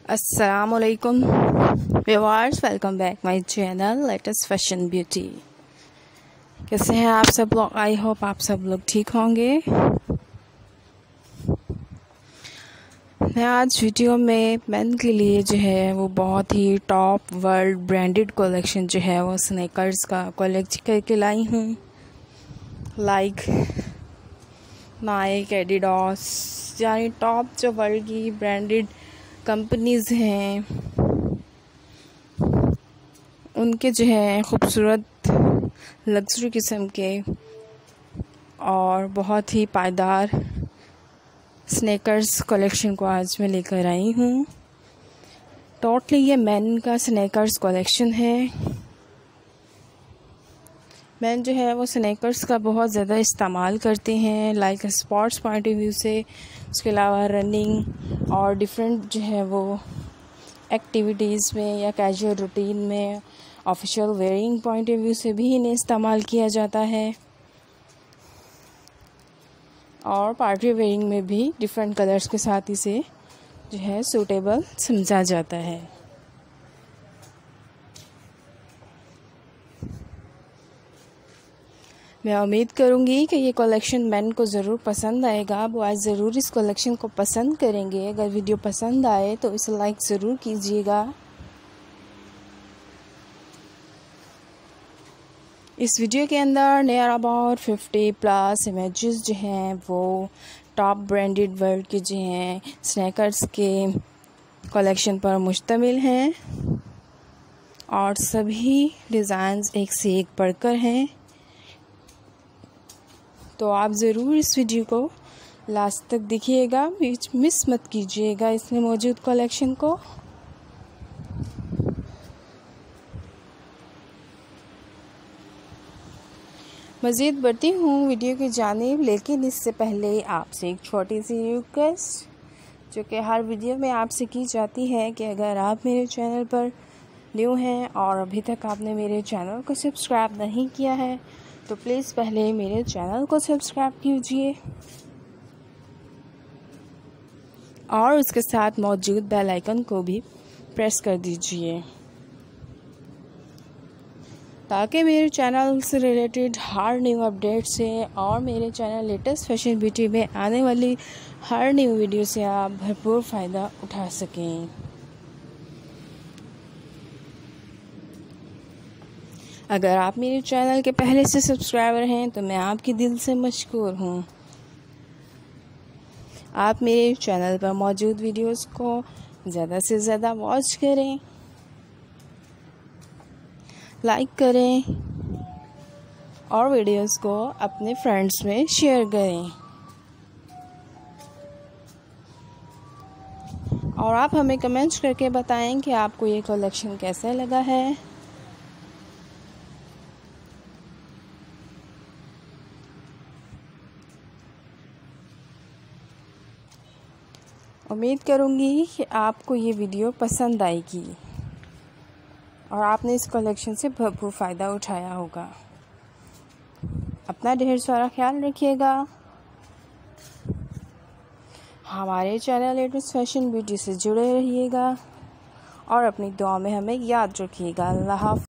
अस्सलामुअलैकुम viewers, welcome back my channel latest fashion beauty. कैसे हैं आप सब लोग? आई होप आप सब लोग ठीक होंगे। मैं आज वीडियो में मेन के लिए जो है वो बहुत ही टॉप वर्ल्ड ब्रांडेड कलेक्शन जो है वो स्नीकर्स का कलेक्ट करके लाई हूँ। लाइक नाइक, एडिडास, यानी टॉप जो वर्ल्ड की ब्रांडेड कंपनीज़ हैं उनके जो है खूबसूरत लग्जरी किस्म के और बहुत ही पायदार स्नीकर्स कलेक्शन को आज मैं लेकर आई हूँ। टोटली ये मेन का स्नीकर्स कलेक्शन है। मैन जो है वो स्नीकर्स का बहुत ज़्यादा इस्तेमाल करते हैं, like sports point of view से, उसके अलावा रनिंग और डिफरेंट जो है वो एक्टिविटीज़ में या कैजुअल रूटीन में, official wearing point of view से भी इन्हें इस्तेमाल किया जाता है और पार्टी वेयरिंग में भी डिफरेंट कलर्स के साथ इसे जो है सूटेबल समझा जाता है। मैं उम्मीद करूंगी कि ये कलेक्शन मैन को ज़रूर पसंद आएगा। वो आज ज़रूर इस कलेक्शन को पसंद करेंगे। अगर वीडियो पसंद आए तो इसे लाइक ज़रूर कीजिएगा। इस वीडियो के अंदर नियर अबाउट 50+ इमेजेस जो हैं वो टॉप ब्रांडेड वर्ल्ड के जो हैं स्नीकर्स के कलेक्शन पर मुश्तमिल हैं और सभी डिज़ाइंस एक से एक बढ़कर हैं। तो आप ज़रूर इस वीडियो को लास्ट तक देखिएगा, मिस मत कीजिएगा इसमें मौजूद कलेक्शन को। मज़ीद बढ़ती हूँ वीडियो की जानिब, लेकिन इससे पहले आपसे एक छोटी सी रिक्वेस्ट जो कि हर वीडियो में आपसे की जाती है कि अगर आप मेरे चैनल पर न्यू हैं और अभी तक आपने मेरे चैनल को सब्सक्राइब नहीं किया है तो प्लीज़ पहले मेरे चैनल को सब्सक्राइब कीजिए और उसके साथ मौजूद बेल आइकन को भी प्रेस कर दीजिए ताकि मेरे चैनल से रिलेटेड हर न्यू अपडेट से और मेरे चैनल लेटेस्ट फैशन ब्यूटी में आने वाली हर न्यू वीडियो से आप भरपूर फ़ायदा उठा सकें। अगर आप मेरे चैनल के पहले से सब्सक्राइबर हैं तो मैं आपके दिल से मशकूर हूँ। आप मेरे चैनल पर मौजूद वीडियोस को ज़्यादा से ज़्यादा वॉच करें, लाइक करें और वीडियोस को अपने फ्रेंड्स में शेयर करें। और आप हमें कमेंट्स करके बताएं कि आपको ये कलेक्शन कैसा लगा है। उम्मीद करूंगी कि आपको ये वीडियो पसंद आएगी और आपने इस कलेक्शन से भरपूर फ़ायदा उठाया होगा। अपना ढेर सारा ख्याल रखिएगा। हमारे चैनल लेटेस्ट फैशन ब्यूटी से जुड़े रहिएगा और अपनी दुआ में हमें याद रखिएगा। अल्लाह हाफ़िज़।